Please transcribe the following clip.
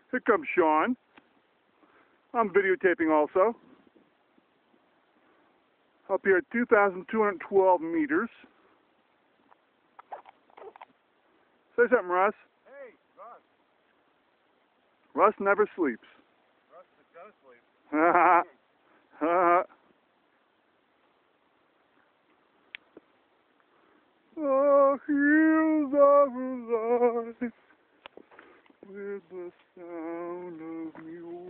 Here comes Sean. I'm videotaping also. Up here at 2,212 meters. Say something, Russ. Hey, Russ. Russ never sleeps. Russ is gonna sleep. Ha ha ha. The hills of life with the sound of music.